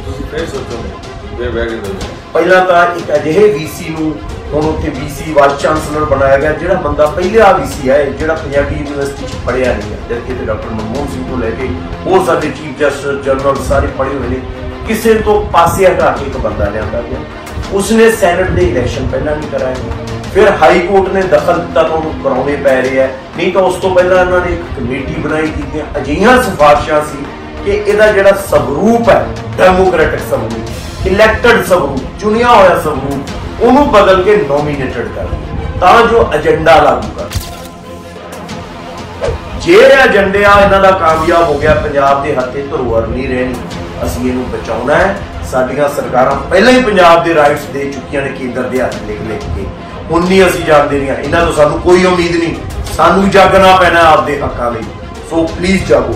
ਤੁਸੀਂ ਫਿਰ ਸੋਚੋਗੇ ਫਿਰ ਬਹਿ ਕੇ ਦੋ ਪਹਿਲਾਂ ਤਾਂ ਇੱਕ ਅਜਿਹੇ ਵੀਸੀ ਨੂੰ ਹੁਣ ਉੱਥੇ ਵੀਸੀ ਵਾਈਸ ਚਾਂਸਲਰ ਬਣਾਇਆ ਗਿਆ ਜਿਹੜਾ ਬੰਦਾ ਪਹਿਲਾ ਵੀਸੀ ਹੈ ਜਿਹੜਾ ਪੰਜਾਬੀ ਯੂਨੀਵਰਸਿਟੀ 'ਚ ਪੜ੍ਹਿਆ ਨਹੀਂ ਹੈ, ਜਦਕਿ ਤੇ ਡਾਕਟਰ ਮਨਮੋਹਨ ਸਿੰਘ ਤੋਂ ਲੈ ਕੇ ਹੋਰ ਸਾਡੇ ਚੀਫ ਜਸਟਿਸ ਜਨਰਲ ਸਾਰੇ ਪੜ੍ਹੇ ਹੋਏ ਨੇ। ਕਿਸੇ ਤੋਂ ਪਾਸੇ ਹਟਾ ਕੇ ਇੱਕ ਬੰਦਾ ਲਿਆਂਦਾ ਗਿਆ, ਉਸਨੇ ਸੈਨੇਟ ਦੇ ਇਲੈਕਸ਼ਨ ਪਹਿਲਾਂ ਨਹੀਂ ਕਰਾਏ, ਫਿਰ ਹਾਈ ਕੋਰਟ ਨੇ ਦਖਲ ਦਿੱਤਾ ਤਾਂ ਉਹਨੂੰ ਕਰਾਉਣੇ ਪੈ ਰਹੇ ਆ। ਨਹੀਂ ਤਾਂ ਉਸ ਤੋਂ ਪਹਿਲਾਂ ਇਹਨਾਂ ਨੇ ਇੱਕ ਕਮੇਟੀ ਬਣਾਈ, ਕੀਤੀਆਂ ਅਜਿਹੀਆਂ ਸਿਫਾਰਿਸ਼ਾਂ ਸੀ ਕਿ ਇਹਦਾ ਜਿਹੜਾ ਸਵਰੂਪ ਹੈ ਡੈਮੋਕ੍ਰੈਟਿਕ ਸਵਰੂਪ, ਇਲੈਕਟਡ ਸਵਰੂਪ, ਚੁਣਿਆ ਹੋਇਆ ਸਵਰੂਪ, ਉਹਨੂੰ ਬਦਲ ਕੇ ਨੋਮੀਨੇਟਡ ਕਰ ਤਾਂ ਜੋ ਏਜੰਡਾ ਲਾਗੂ ਕਰ। ਜੇ ਏਜੰਡੇ ਆ ਇਹਨਾਂ ਦਾ ਕਾਮਯਾਬ ਹੋ ਗਿਆ, ਪੰਜਾਬ ਦੇ ਹੱਥੇ ਧਰੋਹਰ ਨਹੀਂ ਰਹਿਣੀ, ਅਸੀਂ ਇਹਨੂੰ ਬਚਾਉਣਾ ਹੈ। ਸਾਡੀਆਂ ਸਰਕਾਰਾਂ ਪਹਿਲਾਂ ਹੀ ਪੰਜਾਬ ਦੇ ਰਾਈਟਸ ਦੇ ਚੁੱਕੀਆਂ ਨੇ ਕੇਂਦਰ ਦੇ ਹੱਥ ਲਿਖ ਕੇ, ਹੁਣ ਨਹੀਂ ਅਸੀਂ ਜਾਣਦੇ ਨਹੀਂ, ਇਹਨਾਂ ਤੋਂ ਸਾਨੂੰ ਕੋਈ ਉਮੀਦ ਨਹੀਂ, ਸਾਨੂੰ ਜਾਗਣਾ ਪੈਣਾ ਆਪਦੇ ਹੱਕਾਂ ਲਈ। ਸੋ ਪਲੀਜ਼ ਜਾਗੋ।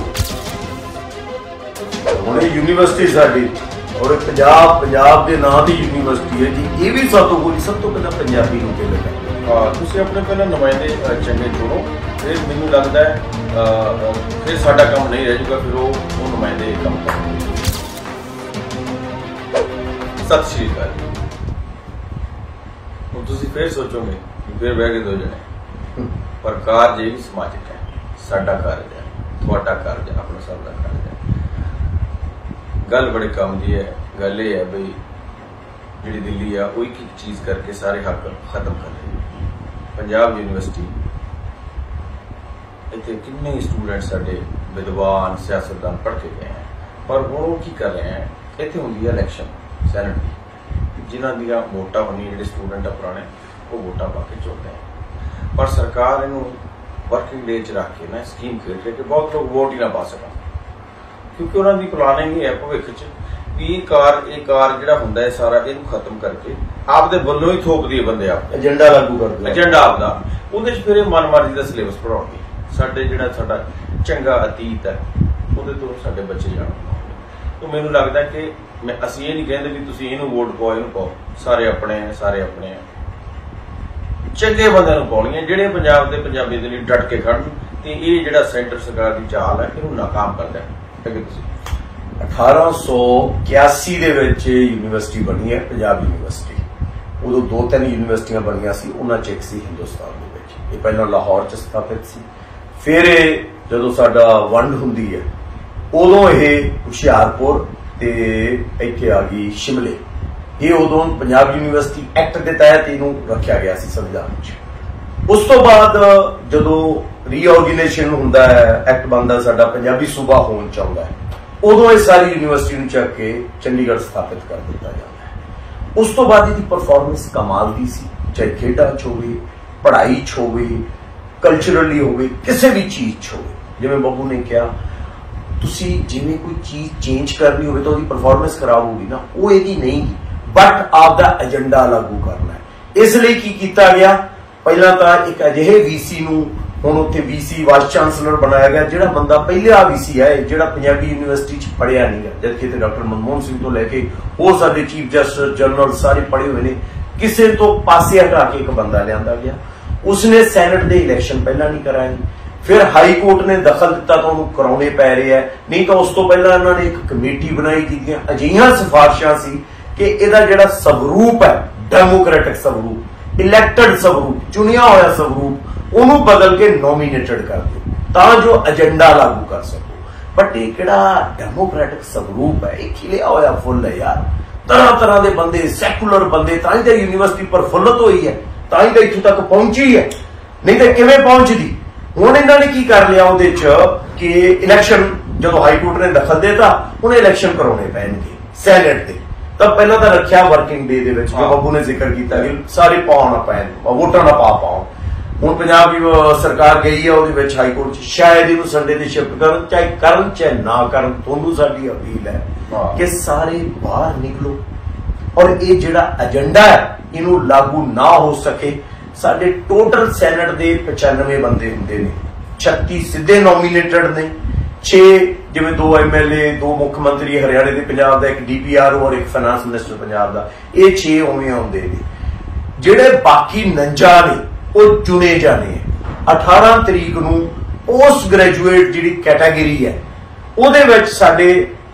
ਹੁਣ ਇਹ ਯੂਨੀਵਰਸਿਟੀ ਸਾਡੀ और पंजाब के नाम की यूनिवर्सिटी है जी, ये भी सब तो पहले पंजाबी ਨੂੰ ਪੇਸ਼ ਕਰਦਾ। हाँ, ਤੁਸੀਂ ਆਪਣੇ ਪਹਿਲਾਂ ਨੁਮਾਇੰਦੇ ਚੰਗੇ ਚੁਣੋ, ਫਿਰ ਮੈਨੂੰ ਲੱਗਦਾ ਹੈ ਫਿਰ ਸਾਡਾ ਕੰਮ ਨਹੀਂ ਰਹਿ ਜਾਊਗਾ, ਫਿਰ ਉਹ ਨੁਮਾਇੰਦੇ ਕੰਮ ਕਰਨਗੇ। ਸਤਿ ਸ਼੍ਰੀ ਅਕਾਲ। ਹੁਣ ਤੁਸੀਂ ਫਿਰ ਸੋਚੋਗੇ ਫਿਰ ਬਹਿ ਕੇ ਦੋ ਜਣੇ, ਪਰ ਕਾਰਜ ਇਹ ਸਮਾਜਿਕ ਹੈ, ਸਾਡਾ ਕਾਰਜ ਹੈ, ਤੁਹਾਡਾ ਕਾਰਜ ਹੈ, ਆਪਣਾ ਸਭ ਦਾ ਕਾਰਜ ਹੈ। गल बड़े काम की है, गल ये है बई जी दिल्ली आ वो एक चीज़ करके सारे हक खत्म कर रही। पंजाब यूनिवर्सिटी इतने किन्ने स्टूडेंट साडे विद्वान सियासतदान पढ़ के गए हैं, पर हुण वो की कर रहे हैं, इतने होंगी इलैक्शन सैनट की, जिन्हां दियां वोटां होनी जिहड़े स्टूडेंट आ पुराने वो वोटां पा के चुनते हैं, पर सरकार इनू वर्किंग डे च रख के ना स्कीम खेल रही है कि बहुत लोग वोट ही ना पा सकन, क्योंकि उन्होंने प्लानिंग ही है भविख च भी ये कार जिहड़ा हुंदा है सारा इहनूं खत्म करके आपदे वल्लों ही थोप दिए बंदे आप एजेंडा लागू कर दिया, एजेंडा आपदा उहदे च फिर मनमार्जी दा सिलेबस पढ़ाउणगे, साडे जिहड़ा साडा चंगा अतीत है उहदे तो साडे बच्चे जाण। तो मैनूं लगदा कि मैं असीं इह नहीं कहंदे भी तुसीं इहनूं वोट पाओ इहनूं पाओ, सारे अपने चंगे बंदे नूं पाउणीआं जिहड़े पंजाब दे पंजाबी दे लई डट के खड़न ते इह जिहड़ा सेंटर सरकार दी चाल है इहनूं नाकाम कर देण। 1881 ਦੇ ਵਿੱਚ ਯੂਨੀਵਰਸਿਟੀ ਬਣੀ ਹੈ ਪੰਜਾਬ ਯੂਨੀਵਰਸਿਟੀ। ਉਦੋਂ 2-3 ਯੂਨੀਵਰਸਿਟੀਆਂ ਬਣੀਆਂ ਸੀ, ਉਹਨਾਂ 'ਚ ਇੱਕ ਸੀ ਹਿੰਦੁਸਤਾਨ ਦੇ ਵਿੱਚ। ਇਹ ਪਹਿਲਾਂ ਲਾਹੌਰ 'ਚ ਸਥਾਪਿਤ ਸੀ, ਫਿਰ ਇਹ ਜਦੋਂ ਸਾਡਾ ਵੰਡ ਹੁੰਦੀ ਹੈ ਉਦੋਂ ਇਹ ਹੁਸ਼ਿਆਰਪੁਰ ਤੇ ਇੱਥੇ ਆ ਗਈ ਸ਼ਿਮਲੇ। ਇਹ ਉਦੋਂ ਪੰਜਾਬ ਯੂਨੀਵਰਸਿਟੀ ਐਕਟ ਦੇ ਤਹਿਤ ਇਹਨੂੰ ਰੱਖਿਆ ਗਿਆ ਸੀ ਸੰਵਿਧਾਨ 'ਚ। ਉਸ ਤੋਂ ਬਾਅਦ ਜਦੋਂ ਰੀਆਰਗੇਨਾਈਜੇਸ਼ਨ ਹੁੰਦਾ ਹੈ, ਐਕਟ ਬਣਦਾ ਸਾਡਾ ਪੰਜਾਬੀ ਸੂਬਾ ਹੋਣ ਚਾਹੁੰਦਾ ਹੈ, ਉਦੋਂ ਇਹ ਸਾਰੀ ਯੂਨੀਵਰਸਿਟੀ ਨੂੰ ਚੱਕ ਕੇ ਚੰਡੀਗੜ੍ਹ ਸਥਾਪਿਤ ਕਰ ਦਿੱਤਾ ਜਾਂਦਾ ਹੈ। ਉਸ ਤੋਂ ਬਾਅਦ ਇਹਦੀ ਪਰਫਾਰਮੈਂਸ ਕਮਾਲ ਦੀ ਸੀ, ਚਾਹੇ ਖੇਡਾਂ 'ਚ ਹੋਵੇ, ਪੜ੍ਹਾਈ 'ਚ ਹੋਵੇ, ਕਲਚਰਲੀ ਹੋਵੇ, ਕਿਸੇ ਵੀ ਚੀਜ਼ 'ਚ ਹੋਵੇ। ਜਿਵੇਂ ਬੱਬੂ ਨੇ ਕਿਹਾ, ਤੁਸੀਂ ਜਿਵੇਂ ਕੋਈ ਚੀਜ਼ ਚੇਂਜ ਕਰਨੀ ਹੋਵੇ ਤਾਂ ਉਹਦੀ ਪਰਫਾਰਮੈਂਸ ਖਰਾਬ ਹੋਊਗੀ ਨਾ, ਉਹ ਇਹਦੀ ਨਹੀਂ, ਬਟ ਆਪਦਾ ਏਜੰਡਾ ਲਾਗੂ ਕਰਨਾ ਹੈ। ਇਸ ਲਈ ਕੀ ਕੀਤਾ ਗਿਆ, ਪਹਿਲਾਂ ਤਾਂ ਇੱਕ ਅਜਿਹੇ ਵੀਸੀ ਨੂੰ ਹੁਣ ਉੱਥੇ ਵੀਸੀ ਵਾਈਸ ਚਾਂਸਲਰ ਬਣਾਇਆ ਗਿਆ ਜਿਹੜਾ ਬੰਦਾ ਪਹਿਲਾ ਵੀਸੀ ਹੈ ਜਿਹੜਾ ਪੰਜਾਬੀ ਯੂਨੀਵਰਸਿਟੀ 'ਚ ਪੜ੍ਹਿਆ ਨਹੀਂ ਹੈ, ਜਦਕਿ ਤੇ ਡਾਕਟਰ ਮਨਮੋਹਨ ਸਿੰਘ ਤੋਂ ਲੈ ਕੇ ਹੋਰ ਸਾਡੇ ਚੀਫ ਜਸਟਿਸ ਜਨਰਲ ਸਾਰੇ ਪੜ੍ਹੇ ਹੋਏ ਨੇ। ਕਿਸੇ ਤੋਂ ਪਾਸੇ ਹਟਾ ਕੇ ਇੱਕ ਬੰਦਾ ਲਿਆਂਦਾ ਗਿਆ, ਉਸਨੇ ਸੈਨੇਟ ਦੇ ਇਲੈਕਸ਼ਨ ਪਹਿਲਾਂ ਨਹੀਂ ਕਰਾਏ, ਫਿਰ ਹਾਈ ਕੋਰਟ ਨੇ ਦਖਲ ਦਿੱਤਾ ਤਾਂ ਉਹਨੂੰ ਕਰਾਉਣੇ ਪੈ ਰਹੇ ਆ। ਨਹੀਂ ਤਾਂ ਉਸ ਤੋਂ ਪਹਿਲਾਂ ਇਹਨਾਂ ਨੇ ਇੱਕ ਕਮੇਟੀ ਬਣਾਈ, ਕੀਤੀਆਂ ਅਜਿਹੀਆਂ ਸਿਫਾਰਿਸ਼ਾਂ ਸੀ ਕਿ ਇਹਦਾ ਜਿਹੜਾ ਸਵਰੂਪ ਹੈ ਡੈਮੋਕ੍ਰੈਟਿਕ ਸਵਰੂਪ, ਇਲੈਕਟਡ ਸਵਰੂਪ, ਚੁਣਿਆ ਹੋਇਆ ਸਵਰੂਪ, ਉਹਨੂੰ ਬਦਲ ਕੇ ਨੋਮੀਨੇਟਡ ਕਰ ਦਿਓ ਤਾਂ ਜੋ ਏਜੰਡਾ ਲਾਗੂ ਕਰ ਸਕੋ। ਬਟ ਇਹ ਕਿਹੜਾ ਡੈਮੋਕ੍ਰੈਟਿਕ ਸਵਰੂਪ ਹੈ, ਇਹ ਖਿਲਿਆ ਹੋਇਆ ਫੁੱਲ ਹੈ ਯਾਰ। ਤਰ੍ਹਾਂ ਦੇ ਬੰਦੇ, ਸੈਕੂਲਰ ਬੰਦੇ, ਤਾਂ ਹੀ ਤਾਂ ਯੂਨੀਵਰਸਿਟੀ ਪ੍ਰਫੁੱਲਤ ਹੋਈ ਹੈ, ਤਾਂ ਹੀ ਤਾਂ ਇੱਥੋਂ ਤੱਕ ਪਹੁੰਚੀ ਹੈ, ਨਹੀਂ ਤਾਂ ਕਿਵੇਂ ਪਹੁੰਚਦੀ। ਹੁਣ ਇਹਨਾਂ ਨੇ ਕੀ ਕਰ ਲਿਆ ਉਹਦੇ 'ਚ ਕਿ ਇਲੈਕਸ਼ਨ ਜਦੋਂ ਹਾਈ ਕੋਰਟ ਨੇ ਦਖਲ ਦੇਤਾ, ਹੁਣ ਇਲੈਕਸ਼ਨ ਕਰਾਉਣੇ ਪੈਣਗੇ ਸੈਨੇਟ ਦੇ। ਤਾਂ ਪਹਿਲਾਂ ਤਾਂ ਰੱਖਿਆ ਵਰਕਿੰਗ ਡੇ ਦੇ ਵਿੱਚ, ਜੋ ਬੱਬੂ ਨੇ ਜ਼ਿਕਰ ਕੀਤਾ ਕਿ ਸਾਰੇ ਪਾਉਣ ਪੈਣ, ਵੋਟਾਂ ਨਾ ਪਾਉਣ। ਹੁਣ ਪੰਜਾਬ ਸਰਕਾਰ ਗਈ ਹੈ ਉਹਦੇ ਵਿੱਚ ਹਾਈ ਕੋਰਟ 'ਚ, ਸ਼ਾਇਦ ਇਹਨੂੰ ਸੰਡੇ ਤੇ ਸ਼ਿਫਟ ਕਰਨ, ਚਾਹੇ ਨਾ ਕਰਨ। ਤੁਹਾਨੂੰ ਸਾਡੀ ਅਪੀਲ ਹੈ ਕਿ ਸਾਰੇ ਬਾਹਰ ਨਿਕਲੋ ਔਰ ਇਹ ਜਿਹੜਾ ਏਜੰਡਾ ਹੈ ਇਹਨੂੰ ਲਾਗੂ ਨਾ ਹੋ ਸਕੇ। ਸਾਡੇ ਟੋਟਲ ਸੈਨੇਟ ਦੇ 95 ਬੰਦੇ ਹੁੰਦੇ ਨੇ, 36 ਸਿੱਧੇ ਨੋਮੀਨੇਟਡ ਨੇ, 6 ਜਿਵੇਂ 2 MLA, 2 ਮੁੱਖ ਮੰਤਰੀ ਹਰਿਆਣੇ ਦੇ, ਪੰਜਾਬ ਦਾ, ਇੱਕ DPRO ਔਰ ਇੱਕ ਫਾਈਨਾਂਸ ਮਿਨਿਸਟਰ ਪੰਜਾਬ ਦਾ, ਇਹ 6 ਉਵੇਂ ਆਉਂਦੇ ਨੇ। ਜਿਹੜੇ ਬਾਕੀ 49 ਨੇ ਉਹ ਚੁਣੇ ਜਾਣੇ। 18 ਤਰੀਕ ਨੂੰ ਪੋਸਟ ਗ੍ਰੈਜੂਏਟ ਜਿਹੜੀ ਕੈਟਾਗਰੀ ਹੈ ਉਹਦੇ ਵਿੱਚ ਸਾਡੇ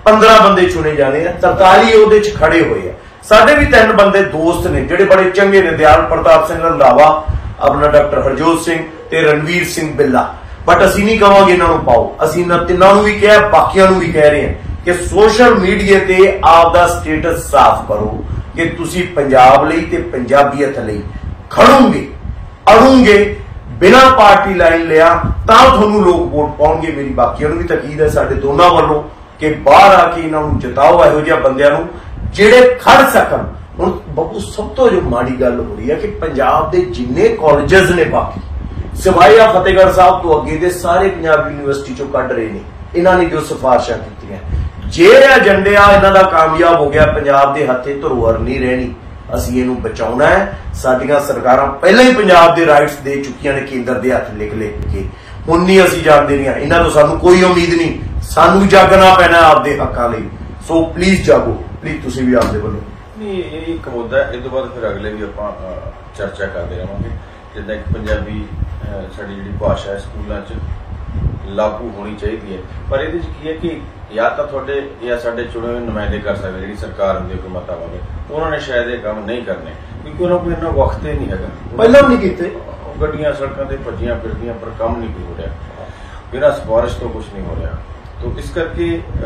15 ਬੰਦੇ ਚੁਣੇ ਜਾਣੇ ਆ, 43 ਉਹਦੇ ਚ ਖੜੇ ਹੋਏ ਆ। ਸਾਡੇ ਵੀ 3 ਬੰਦੇ ਦੋਸਤ ਨੇ ਜਿਹੜੇ ਬੜੇ ਚੰਗੇ ਨੇ, ਦਿਆਲ ਪ੍ਰਤਾਪ ਸਿੰਘ ਰੰਧਾਵਾ, ਆਪਣਾ ਡਾਕਟਰ ਹਰਜੋਤ ਸਿੰਘ ਤੇ ਰਣਵੀਰ ਸਿੰਘ ਬਿੱਲਾ। ਬਟ ਅਸੀਂ ਨਹੀਂ ਕਹਾਂਗੇ ਇਹਨਾਂ ਨੂੰ ਪਾਓ, ਅਸੀਂ ਇਹਨਾਂ ਤਿੰਨਾਂ ਨੂੰ ਵੀ ਕਿਹਾ, ਬਾਕੀਆਂ ਨੂੰ ਵੀ ਕਹਿ ਰਹੇ ਹਾਂ ਕਿ ਸੋਸ਼ਲ ਮੀਡੀਆ ਤੇ ਆਪਦਾ ਸਟੇਟਸ ਸਾਫ਼ ਕਰੋ ਕਿ ਤੁਸੀਂ ਪੰਜਾਬ ਲਈ ਤੇ ਪੰਜਾਬੀਅਤ ਲਈ ਖੜੋਗੇ, ਅੜੋਗੇ, ਬਿਨਾਂ ਪਾਰਟੀ ਲਾਈਨ ਲਿਆ ਤਾਂ ਤੁਹਾਨੂੰ ਲੋਕ ਵੋਟ ਪਾਉਣਗੇ। ਮੇਰੀ ਬਾਕੀਆਂ ਨੂੰ ਵੀ ਤਕੀਦ ਹੈ ਸਾਡੇ ਦੋਨਾਂ ਵੱਲੋਂ ਕਿ ਬਾਹਰ ਆ ਕੇ ਇਹਨਾਂ ਨੂੰ ਜਿਤਾਓ, ਇਹੋ ਜਿਹੇ ਬੰਦਿਆਂ ਨੂੰ ਜਿਹੜੇ ਖੜ ਸਕਣ। ਹੁਣ ਬੱਬੂ ਸਭ ਤੋਂ ਜੋ ਮਾੜੀ ਗੱਲ ਹੋ ਰਹੀ ਹੈ ਕਿ ਪੰਜਾਬ ਦੇ ਜਿੰਨੇ ਕਾਲਜਸ ਨੇ ਬਾਕੀ ਸਿਵਾਏ ਆ ਫਤਿਹਗੜ੍ਹ ਸਾਹਿਬ ਤੋਂ ਅੱਗੇ ਦੇ ਸਾਰੇ ਪੰਜਾਬ ਯੂਨੀਵਰਸਿਟੀ ਚੋਂ ਕੱਢ ਰਹੇ ਨੇ ਇਹਨਾਂ ਨੇ ਜੋ ਸਿਫਾਰਿਸ਼ਾਂ ਕੀਤੀਆਂ। ਜੇ ਏਜੰਡੇ ਆ ਇਹਨਾਂ ਦਾ ਕਾਮਯਾਬ ਹੋ ਗਿਆ, ਪੰਜਾਬ ਦੇ ਹੱਥੇ ਧਰੋਹਰ ਨਹੀਂ ਰਹਿਣੀ। ਅਸੀਂ ਇਹਨੂੰ ਬਚਾਉਣਾ ਹੈ। ਸਾਡੀਆਂ ਸਰਕਾਰਾਂ ਪਹਿਲਾਂ ਹੀ ਪੰਜਾਬ ਦੇ ਰਾਈਟਸ ਦੇ ਚੁੱਕੀਆਂ ਨੇ ਕੇਂਦਰ ਦੇ ਹੱਥ ਲਿਖ ਕੇ। ਹੁਣ ਨਹੀਂ ਅਸੀਂ ਜਾਣਦੇ ਨਹੀਂ, ਇਹਨਾਂ ਤੋਂ ਸਾਨੂੰ ਕੋਈ ਉਮੀਦ ਨਹੀਂ, ਸਾਨੂੰ ਜਾਗਣਾ ਪੈਣਾ ਆਪਦੇ ਹੱਕਾਂ ਲਈ। ਸੋ ਪਲੀਜ਼ ਜਾਗੋ, ਪਲੀਜ਼ ਤੁਸੀਂ ਵੀ ਆਪਦੇ ਵੱਲੋਂ। ਨਹੀਂ, ਇਹ ਇੱਕ ਮੁੱਦਾ ਹੈ, ਇਹ ਤੋਂ ਬਾਅਦ ਫਿਰ ਅਗਲੇ ਵੀ ਆਪਾਂ ਚਰਚਾ ਕਰਦੇ ਰਹਾਂਗੇ। ਜਿੱਦਾਂ ਕਿ ਪੰਜਾਬੀ ਸਾਡੀ ਜਿਹੜੀ ਭਾਸ਼ਾ ਹੈ ਸਕੂਲਾਂ 'ਚ ਲਾਗੂ ਹੋਣੀ ਚਾਹੀਦੀ ਹੈ, ਪਰ ਇਹਦੇ 'ਚ ਕੀ ਹੈ ਕਿ ਜਾਂ ਤਾਂ ਤੁਹਾਡੇ ਜਾਂ ਸਾਡੇ ਚੁਣੇ ਹੋਏ ਨੁਮਾਇੰਦੇ ਕਰ ਸਕਦੇ, ਜਿਹੜੀ ਸਰਕਾਰ ਹੁੰਦੀ ਹੈ ਹੁਕੂਮਤਾਂ ਵਾਲੇ, ਉਹਨਾਂ ਨੇ ਸ਼ਾਇਦ ਇਹ ਕੰਮ ਨਹੀਂ ਕਰਨੇ ਕਿਉਂਕਿ ਉਹਨਾਂ ਕੋਲ ਇੰਨਾ ਵਕਤ ਹੀ ਨਹੀਂ ਹੈਗਾ। ਪਹਿਲਾਂ ਵੀ ਨਹੀਂ ਕੀਤੇ, ਗੱਡੀਆਂ ਸੜਕਾਂ ਤੇ ਭੱਜੀਆਂ ਫਿਰਦੀਆਂ ਪਰ ਕੰਮ ਨਹੀਂ ਹੋ ਰਿਹਾ, ਬਿਨਾਂ ਸਿਫਾਰਿਸ਼ ਤੋਂ ਕੁਝ ਨਹੀਂ ਹੋ ਰਿਹਾ। ਤਾਂ ਇਸ ਕਰਕੇ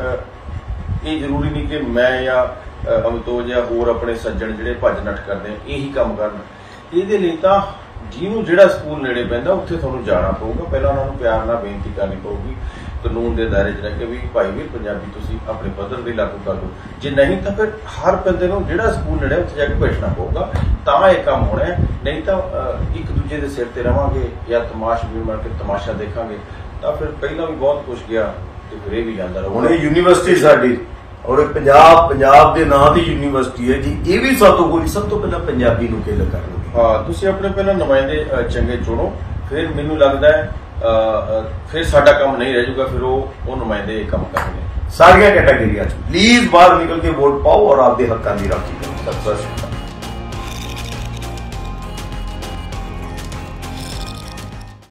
ਇਹ ਜ਼ਰੂਰੀ ਨਹੀਂ ਕਿ ਮੈਂ ਜਾਂ ਅਮਿਤੋਜ ਜਾਂ ਹੋਰ ਆਪਣੇ ਸੱਜਣ ਜਿਹੜੇ ਭੱਜ ਨੱਠ ਕਰਦੇ ਆ ਇਹੀ ਕੰਮ ਕਰਨ। ਇਹਦੇ ਲਈ ਤਾਂ ਜਿਹਨੂੰ ਜਿਹੜਾ ਸਕੂਲ ਨੇੜੇ ਪੈਂਦਾ ਉੱਥੇ ਤੁਹਾਨੂੰ ਜਾਣਾ ਪਊਗਾ, ਪਹਿਲਾਂ ਉਹਨਾਂ ਨੂੰ ਪਿਆਰ ਨਾਲ ਬੇਨਤੀ ਕਰਨੀ ਪਊਗੀ ਕਾਨੂੰਨ ਦੇ ਦਾਇਰੇ 'ਚ ਰਹਿ ਕੇ ਵੀ ਭਾਈ ਵੀ ਪੰਜਾਬੀ ਤੁਸੀਂ ਆਪਣੇ ਪੱਧਰ ਤੇ ਲਾਗੂ ਕਰ ਦਿਓ। ਜੇ ਨਹੀਂ ਤਾਂ ਫਿਰ ਹਰ ਬੰਦੇ ਨੂੰ ਜਿਹੜਾ ਸਕੂਲ ਨੇੜੇ ਉੱਥੇ ਜਾ ਕੇ ਬੈਠਣਾ ਪਊਗਾ, ਤਾਂ ਇਹ ਕੰਮ ਹੋਣਾ। ਨਹੀਂ ਤਾਂ ਇੱਕ ਦੂਜੇ ਦੇ ਸਿਰ ਤੇ ਰਵਾਂਗੇ ਜਾਂ ਤਮਾਸ਼ਬੀਨ ਬਣ ਕੇ ਤਮਾਸ਼ਾ ਦੇਖਾਂਗੇ ਤਾਂ ਫਿਰ ਪਹਿਲਾਂ ਵੀ ਬਹੁਤ ਕੁਛ ਗਿਆ ਤੇ ਫਿਰ ਇਹ ਵੀ ਜਾਂਦਾ ਰਹੂਗਾ। ਹੁਣ ਇਹ ਯੂਨੀਵਰਸਿਟੀ ਸਾਡੀ ਔਰ ਪੰਜਾਬ ਦੇ ਨਾਂ ਦੀ ਯੂਨੀਵਰਸਿਟੀ ਹੈ ਜੀ, ਇਹ ਵੀ ਸਭ ਤੋਂ ਪਹਿਲਾਂ ਪੰਜਾਬੀ ਨੂੰ ਕਿਲ ਕਰਨਗੇ। ਹਾਂ, ਤੁਸੀਂ ਆਪਣੇ ਪਹਿਲਾਂ ਨੁਮਾਇੰਦੇ ਚੰਗੇ ਚੁਣੋ, ਫਿਰ ਮੈਨੂੰ ਲੱਗਦਾ ਹੈ ਫਿਰ ਸਾਡਾ ਕੰਮ ਨਹੀਂ ਰਹਿ ਜਾਊਗਾ, ਫਿਰ ਉਹ ਨੁਮਾਇੰਦੇ ਕੰਮ ਕਰਨਗੇ ਸਾਰੀਆਂ ਕੈਟਾਗਰੀਆਂ 'ਚ। ਪਲੀਜ਼ ਬਾਹਰ ਨਿਕਲ ਕੇ ਵੋਟ ਪਾਓ ਔਰ ਆਪਦੇ ਹੱਕਾਂ ਦੀ ਰਾਖੀ ਕਰੋ। ਸਤਿ ਸ਼੍ਰੀ ਅਕਾਲ।